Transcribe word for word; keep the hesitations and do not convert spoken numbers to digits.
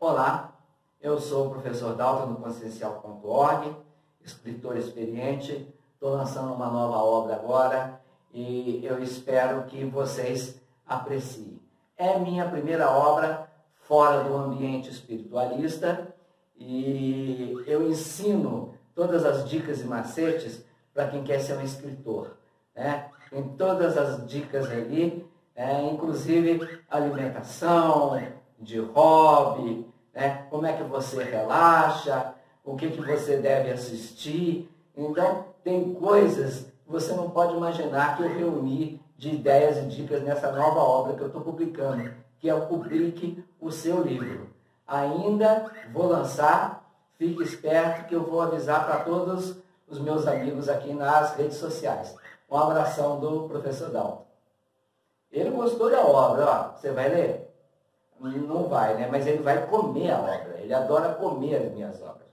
Olá, eu sou o professor Dalton do consciencial ponto org, escritor experiente, estou lançando uma nova obra agora e eu espero que vocês apreciem. É minha primeira obra fora do ambiente espiritualista e eu ensino todas as dicas e macetes para quem quer ser um escritor, né? Tem todas as dicas ali, é, inclusive alimentação, de hobby, né? Como é que você relaxa, o que, que você deve assistir. Então, tem coisas que você não pode imaginar que eu reuni de ideias e dicas nessa nova obra que eu estou publicando, que é o Publique o Seu Livro. Ainda vou lançar, fique esperto que eu vou avisar para todos os meus amigos aqui nas redes sociais. Um abração do professor Dalton. Ele gostou da obra, ó. Você vai ler? Não vai, né? Mas ele vai comer a obra. Ele adora comer as minhas obras.